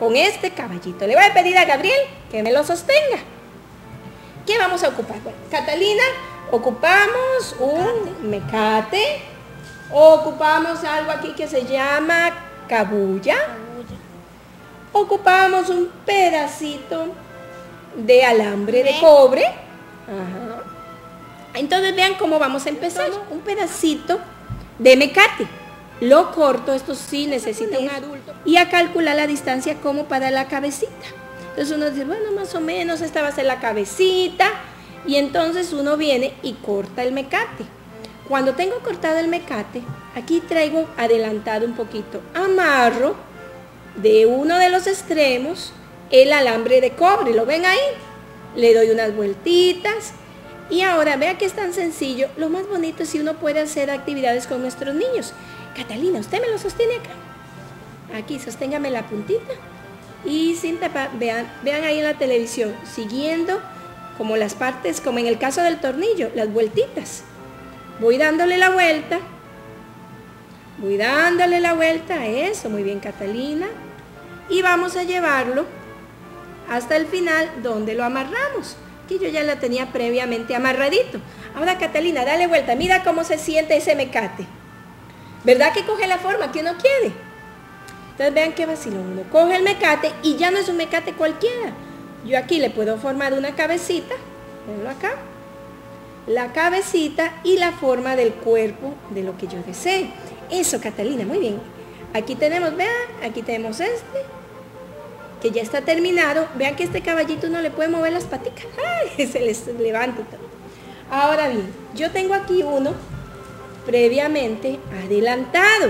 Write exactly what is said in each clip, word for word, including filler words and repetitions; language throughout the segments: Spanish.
con este caballito. Le voy a pedir a Gabriel que me lo sostenga. ¿Qué vamos a ocupar? Bueno, Catalina, ocupamos un mecate, ocupamos algo aquí que se llama cabuya, ocupamos un pedacito de alambre de cobre. Ajá. Entonces vean cómo vamos a empezar. Un pedacito de mecate. Lo corto, esto sí necesita un adulto. Y a calcular la distancia como para la cabecita. Entonces uno dice, bueno, más o menos esta va a ser la cabecita. Y entonces uno viene y corta el mecate. Cuando tengo cortado el mecate, aquí traigo adelantado un poquito. Amarro de uno de los extremos el alambre de cobre. ¿Lo ven ahí? Le doy unas vueltitas. Y ahora, vea que es tan sencillo. Lo más bonito es si uno puede hacer actividades con nuestros niños. Catalina, ¿usted me lo sostiene acá? Aquí, sosténgame la puntita. Y sin tapar, vean, vean ahí en la televisión, siguiendo como las partes, como en el caso del tornillo, las vueltitas. Voy dándole la vuelta. Voy dándole la vuelta a eso. Muy bien, Catalina. Y vamos a llevarlo hasta el final donde lo amarramos. Que yo ya lo tenía previamente amarradito. Ahora, Catalina, dale vuelta. Mira cómo se siente ese mecate. ¿Verdad que coge la forma que uno quiere? Entonces vean qué vacilón. Uno coge el mecate y ya no es un mecate cualquiera. Yo aquí le puedo formar una cabecita. Ponlo acá. La cabecita y la forma del cuerpo de lo que yo desee. Eso, Catalina, muy bien. Aquí tenemos, vean, aquí tenemos este, que ya está terminado. Vean que este caballito uno le puede mover las paticas. ¡Ay! Se les levanta todo. Ahora bien, yo tengo aquí uno previamente adelantado.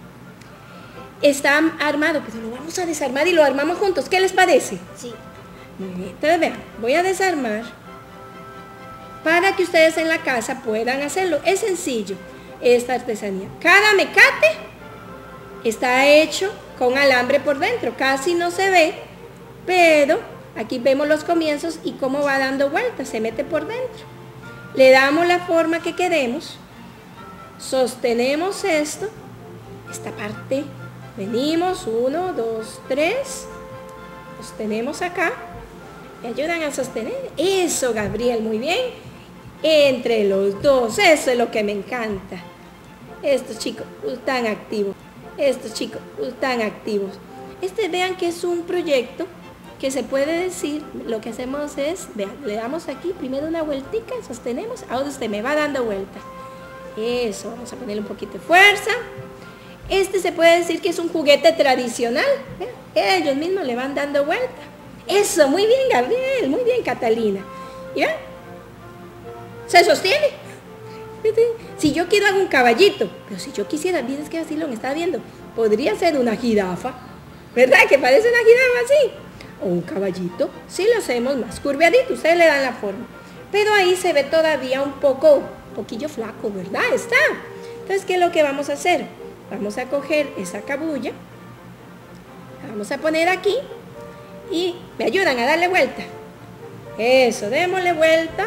Está armado, pero lo vamos a desarmar y lo armamos juntos. ¿Qué les parece? Sí. Muy bien. Entonces vean, voy a desarmar para que ustedes en la casa puedan hacerlo. Es sencillo esta artesanía. Cada mecate está hecho con alambre por dentro. Casi no se ve, pero aquí vemos los comienzos y cómo va dando vueltas. Se mete por dentro. Le damos la forma que queremos. Sostenemos esto, esta parte, venimos, uno, dos, tres, sostenemos acá, me ayudan a sostener, eso, Gabriel, muy bien, entre los dos, eso es lo que me encanta, estos chicos están activos, estos chicos están activos, este vean que es un proyecto que se puede decir, lo que hacemos es, vean, le damos aquí primero una vueltica, sostenemos, ahora usted me va dando vuelta. Eso, vamos a ponerle un poquito de fuerza. Este se puede decir que es un juguete tradicional. ¿Vean? Ellos mismos le van dando vuelta. Eso, muy bien, Gabriel, muy bien, Catalina. ¿Y ven? Se sostiene. Si yo quiero hago un caballito, pero si yo quisiera, vienes que así lo estaba viendo, podría ser una jirafa, ¿verdad? Que parece una jirafa así. O un caballito, si lo hacemos más curveadito, ustedes le dan la forma. Pero ahí se ve todavía un poco... poquillo flaco, ¿verdad? Está. Entonces, ¿qué es lo que vamos a hacer? Vamos a coger esa cabuya, la vamos a poner aquí y me ayudan a darle vuelta. Eso, démosle vuelta.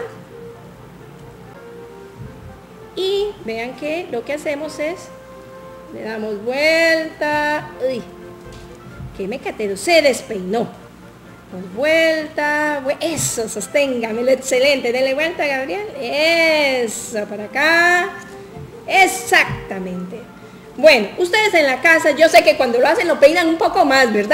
Y vean que lo que hacemos es, le damos vuelta. Uy, qué mecatero, se despeinó. Damos vuelta, eso, sosténgamelo, excelente, denle vuelta, Gabriel, eso, para acá, exactamente. Bueno, ustedes en la casa, yo sé que cuando lo hacen lo peinan un poco más, ¿verdad?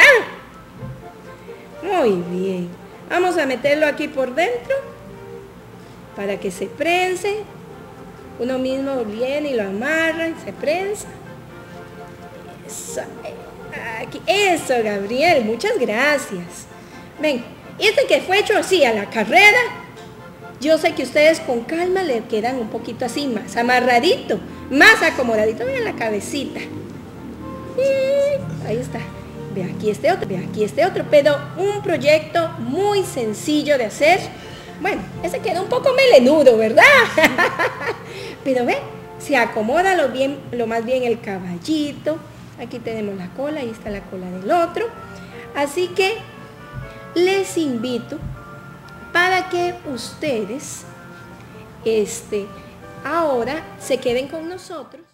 Muy bien, vamos a meterlo aquí por dentro, para que se prense, uno mismo viene y lo amarra y se prensa, eso, aquí, eso, Gabriel, muchas gracias. Ven, este que fue hecho así a la carrera, yo sé que ustedes con calma le quedan un poquito así, más amarradito, más acomodadito. Vean la cabecita. Y ahí está. Ve aquí este otro, ve aquí este otro, pero un proyecto muy sencillo de hacer. Bueno, ese quedó un poco melenudo, ¿verdad? Pero ve, se acomoda lo, bien, lo más bien el caballito. Aquí tenemos la cola, ahí está la cola del otro. Así que les invito para que ustedes este, ahora se queden con nosotros.